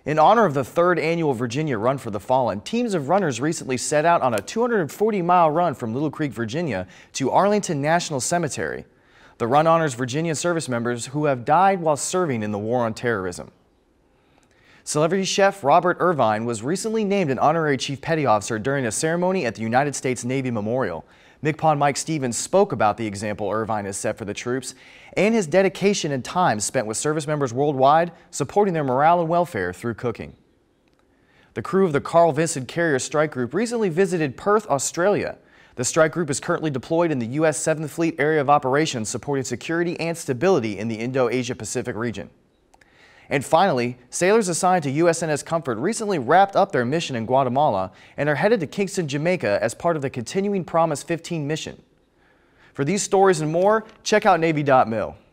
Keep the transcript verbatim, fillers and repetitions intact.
In honor of the third annual Virginia Run for the Fallen, teams of runners recently set out on a two hundred forty mile run from Little Creek, Virginia to Arlington National Cemetery. The run honors Virginia service members who have died while serving in the war on terrorism. Celebrity chef Robert Irvine was recently named an honorary chief petty officer during a ceremony at the United States Navy Memorial. MCPON Mike Stevens spoke about the example Irvine has set for the troops and his dedication and time spent with service members worldwide, supporting their morale and welfare through cooking. The crew of the Carl Vinson Carrier Strike Group recently visited Perth, Australia. The strike group is currently deployed in the U S seventh Fleet Area of Operations, supporting security and stability in the Indo-Asia-Pacific region. And finally, sailors assigned to U S N S Comfort recently wrapped up their mission in Guatemala and are headed to Kingston, Jamaica as part of the Continuing Promise fifteen mission. For these stories and more, check out Navy dot mil.